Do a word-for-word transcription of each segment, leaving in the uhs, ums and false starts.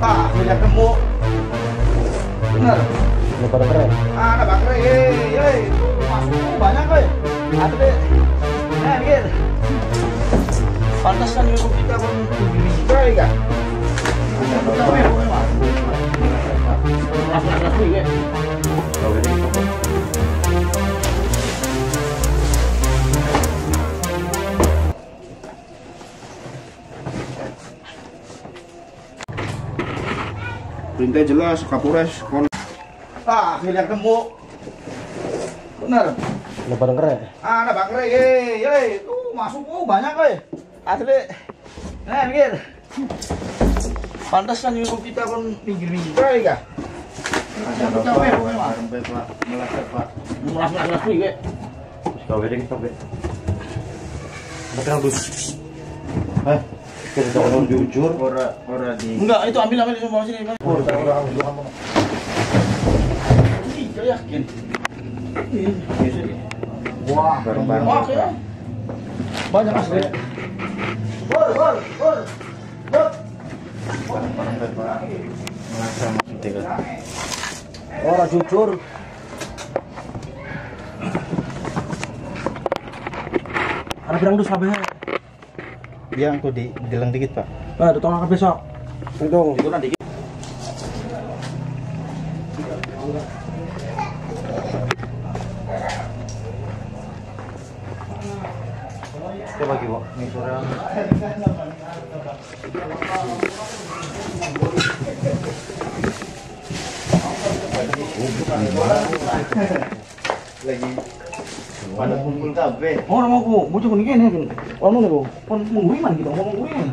Ah, banyak nemu. Bener. Ini pada keren. Ah, ada bakre. Hei, hei. Masuk banyak, hei. Ada deh. Nah, dikit. Pantas kan YouTube kita pun begini juga, ya. Perintah jelas, Kapolres kon. Ah, akhirnya ketemu. Bener. Ini pada keren. Ah, ada bakre. Hei, hei. Tuh masuk oh, banyak, hei. Asli. Nah, dikit. Pantas kan YouTube kita pun minggir-minggir juga, ya. Capek-capek pokoknya, Pak. Melas, Pak. Melas-melas juga. Kau wedding capek. Betul dus. Hah? Kita udah jujur. Ora, ora di. Enggak, itu ambil ambil semua sini, Mas. Ora, ora, ora. Iya, yakin. Wah, bareng-bareng. Wah, ya. Banyak asli. Bor, bor, bor. Bor. Bareng-bareng, Pak. Melasa tiga. Ora jujur. Ada berang dus kabeh. Yang tuh di dilang dikit, Pak. Ah, ditolak kabeh sok. Untung. Itu nanti dikit. Coba lagi, Pak. Ini sore. Lagi pada kumpul kabeh. Oh, nama aku, bocah kuning kene kan. Anu nih, pon menguriman gitu, ngomong nguriman.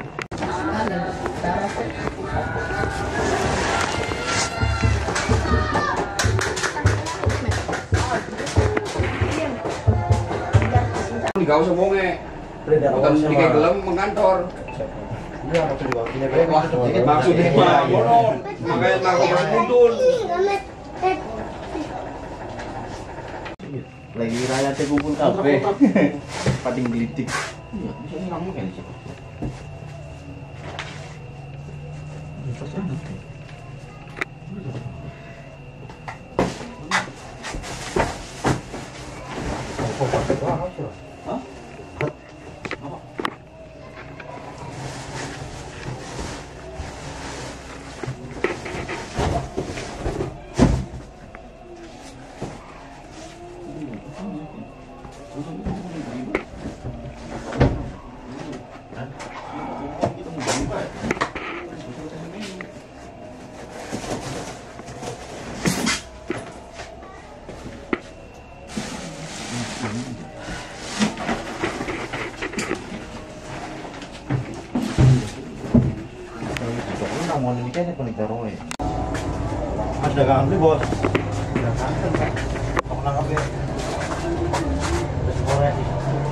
Enggak usah bonge. Bukan dikek gelem mengantor. Iya, maksud juga. Ini bae Maksudnya mah ngono. Makanya mah kumpul. Lagi raya teh kumpul kabeh. Pating gelitik. Iya, bisa ngomong kan sih. Hah? Apa? Mau ini kan paling taruh ya. Mas dagang beli, Bos. Kamu nangkap ya. Sore sih.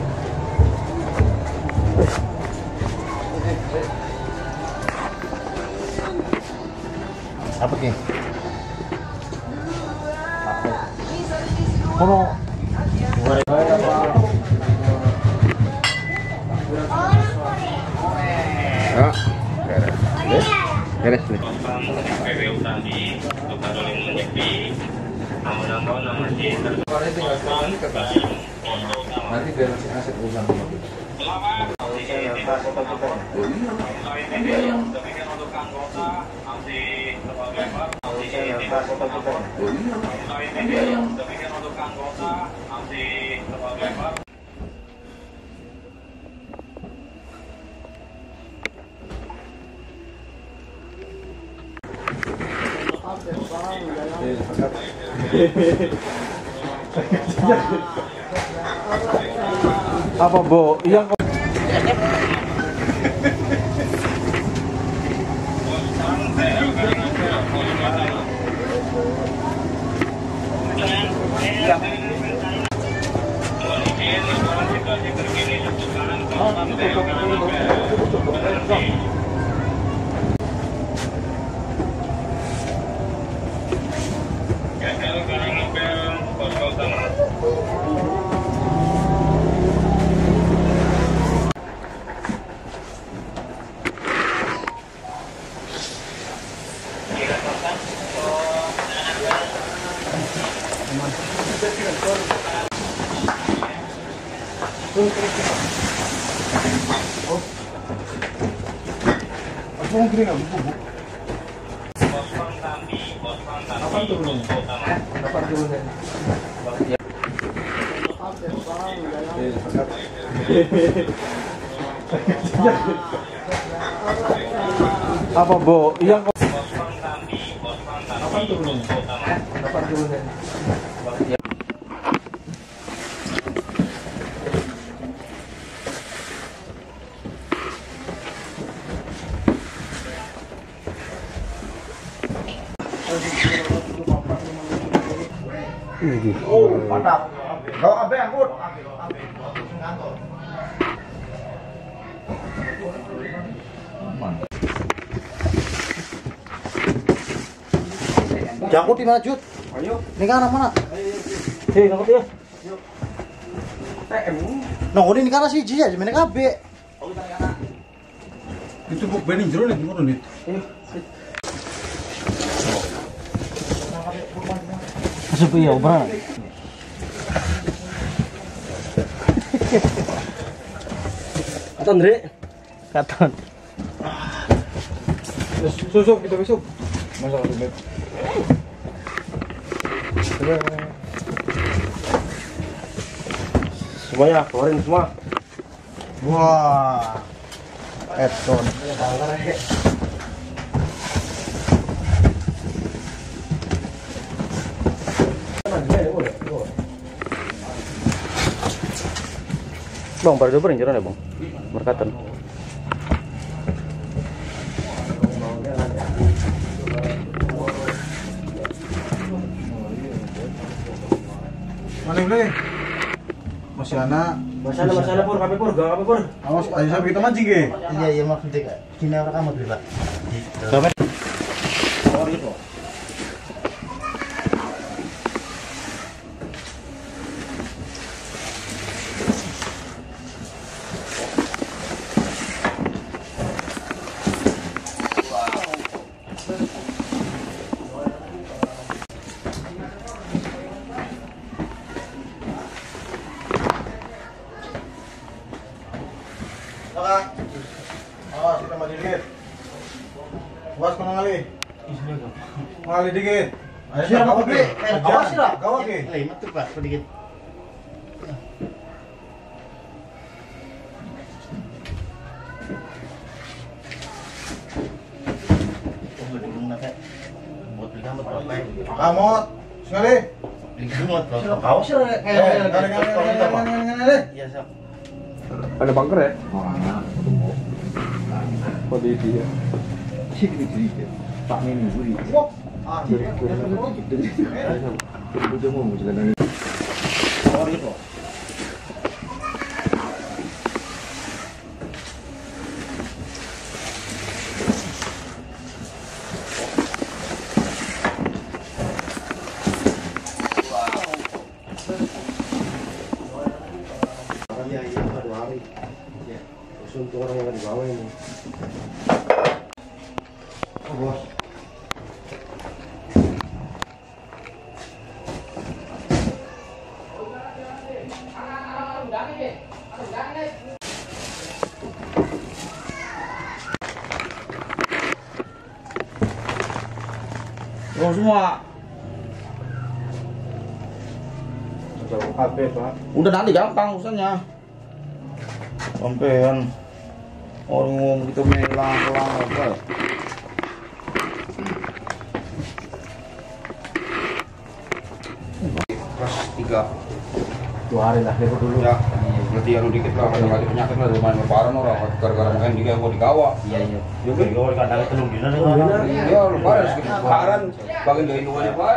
Apa ki? Apa? Kono. Ya. Beres nih. P W Utami untuk Kadoling Menyepi, namun nama di terkait Nanti biar si aset ulang sama kita. demikian untuk anggota nanti sebagai demikian untuk anggota nanti sebagai Apa, Bo? Yang Aku mau kiri nggak bubuk? Pospon Tambi, Pospon Tambi, posko utama. Kapan turunnya? Apa, Bo? Yang Pospon Tambi, Pospon Tambi, posko utama. Kapan turunnya? Oh, mantap. Kau apa angkut? jangkut di mana, Jut? Ayo. Ini kan mana? Hei, ngangkut ya. T M. Nah, ini kan sih jiji aja, mana kabe. Itu buk bening jero nih, ngono nih. Masuk ya, Bang. Katon, Dre. Katon. Susuk kita besok. Masa aku beb. Semuanya keluarin semua. Wah. Edson. Bang, baru dua jero ya, Bang. Merkatan. Mana boleh? Masih anak. Masalah masalah pur, kami pur, gak apa pur. Awas, ayo saya kita mancing ke. Iya iya maksudnya kini orang kamu dulu pak. Kami. Awas kita maju dikit. Awas kena ngali. Ngali dikit. Ayo Siapa gawat beli? ke. Awas sih lah. Gawat ke. Lain metu pak sedikit. Kamot. Sekali. Awas sih lah. Eh, ngali ngali ngali ngali ngali. Iya siap. Ada bunker ya? Oh, di dia. Pak Mini buri. Wah. Ah, Iya iya dua hari. Iya. Terus untuk orang yang di bawah ini. Oh, bos. Oh, semua. jauh kabeh, Pak. Udah nanti gampang urusannya. Sampean orang kita melang-lang apa? Kelas tiga. Dua hari lah dulu dulu. Ya, berarti anu dikit lah, ada kali penyakit lah, lumayan lebaran orang, gara-gara main juga mau digawa. Iya iya. Ya kan? Kalau kandang telung dina Iya, lebaran sedikit lebaran, bagian dari hitungannya Pak.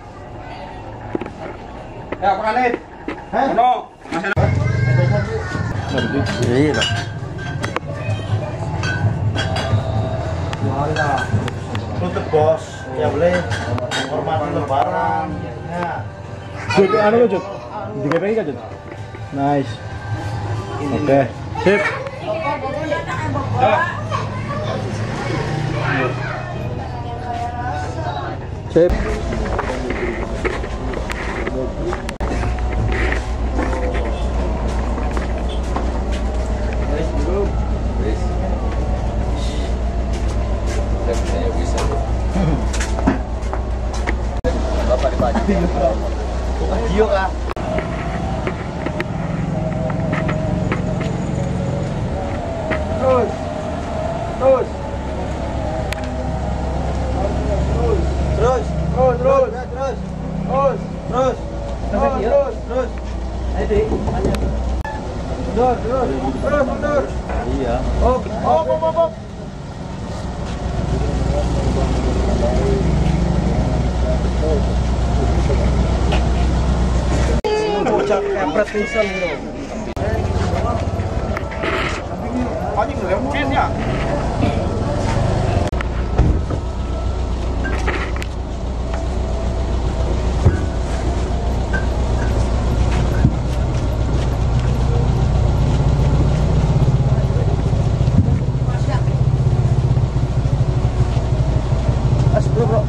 Ya, apa kanit? Hah? Ono, masih ada. Iya lah. Dua hari lah. Tutup, Bos. Ya boleh. Hormati lebaran. Ya. Jut, anu lo Jut. Di G P I kan Jut. Nice. Oke, sip. Sip. Dio kah? Terus. Terus. Terus. Terus, terus. Terus. Terus. Terus. Terus, terus, terus. Ayo, mundur, terus. Terus, mundur. Iya. Op, op, op, op, op. Bocah kepret pingsan gitu. Anjing mungkin ya. As bro bro.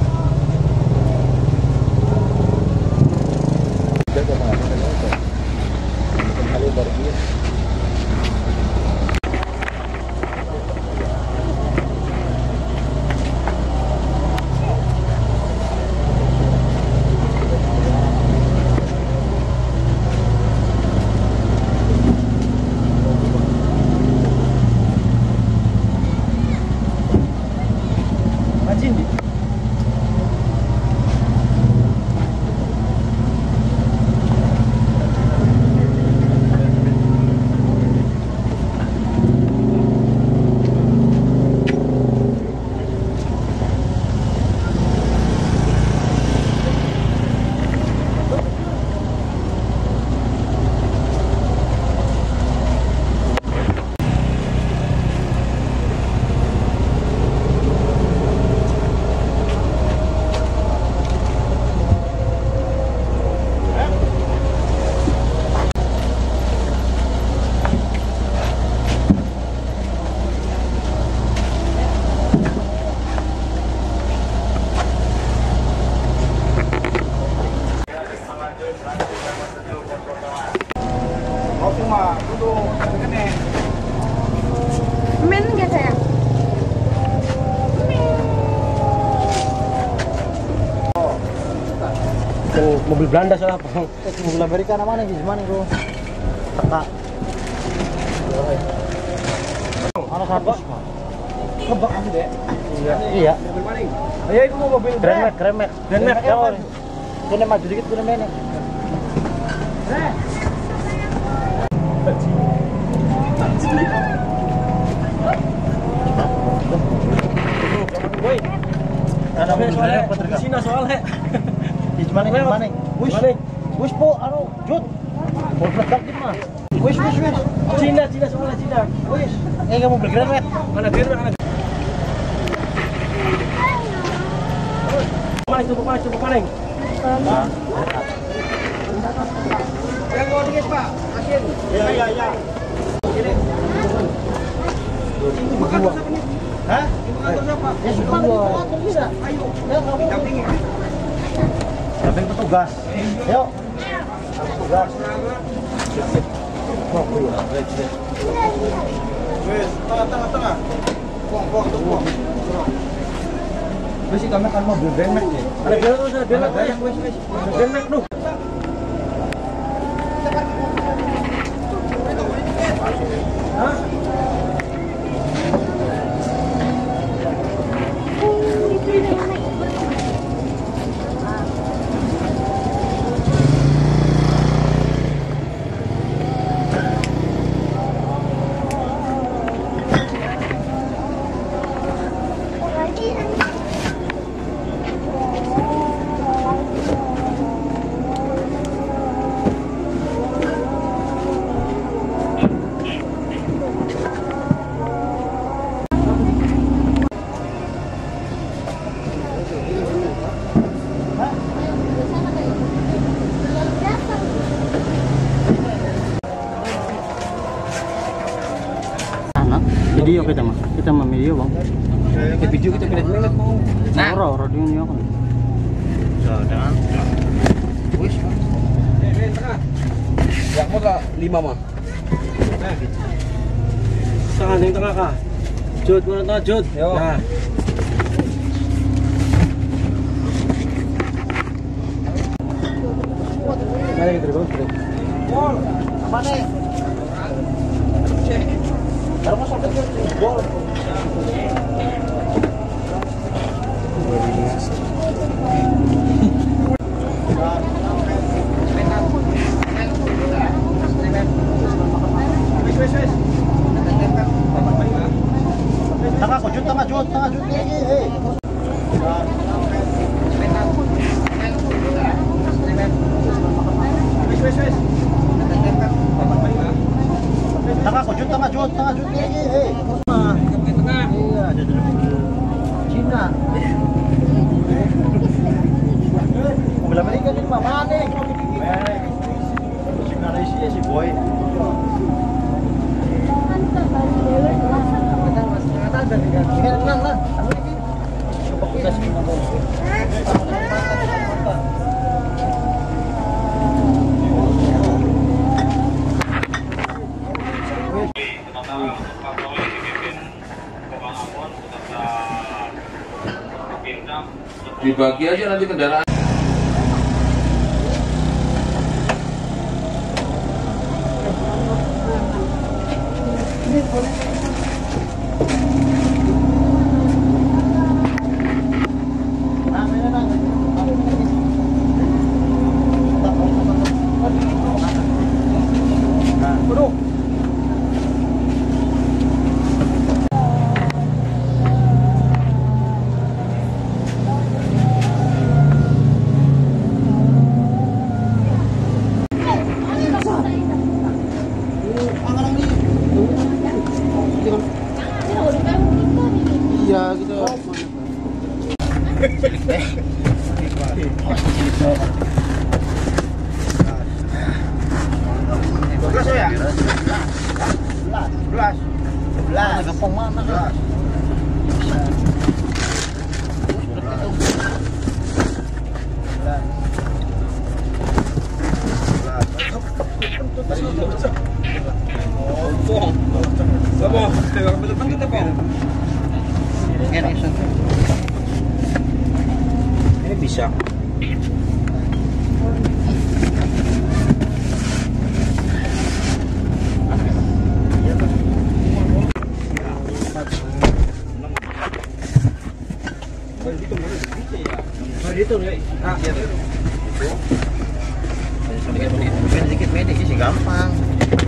Min nggak sayang? Mobil Belanda salah apa? Mobil Amerika namanya gimana bro? Tak. Mana satu? Kebak kamu deh. Iya. Iya. Ayo itu mau mobil Keren Mac, keren Mac. Keren Mac, ya, Wan. Kene maju dikit kene Mac. Woi. Ada mobil soalnya Belanda di sini soalnya. Di mana di mana? Wis. Wis po anu jut. Mau berangkat di mana? Wis wis wis. Cina, Cina soalnya Cina. Wis. Eh kamu mobil keren Mac. Mana keren mana? Paling coba paling coba paling. Yang mau dikit Pak, asin. Iya iya iya. Ini. Makan siapa nih? Hah? Makan siapa? Ya sudah dua. Bisa. Ayo. Ya kamu. Dampingi. Damping petugas. Yuk. Petugas. Oh, iya. Wes, tengah tengah tengah. Buang buang tuh buang. Wes kami kan mobil Grand Max ya. Ada bela tuh, ada bela yang wes wes. Grand Max tuh. Hah? Video kita mah, kita mah video bang. Ke video kita minit-minit mau. Nah, ora ora dunia kan. Jangan. Wis. Eh, tengah. Yang mau tak lima mah. Nah. Tangan yang tengah kah? Jod, mana tengah Jod? Nah. Mana gitu bang? Bol, apa nih? Baru masuk ke bol. Tengah kujut, tengah jut, tengah jut lagi, eh. Tengah kujut, tengah jut, tengah jut lagi, eh. Tengah. Iya, ada Cina. Mobil Amerika ini mah mana? Si Malaysia si boy. Tenang lah. Coba kita sini Dibagi aja nanti kendaraan. Iya gitu. belas ya? Belas, belas, belas. Gepong mana belas? Ini bisa. Itu nih. Ah, iya. Sedikit medis sih gampang.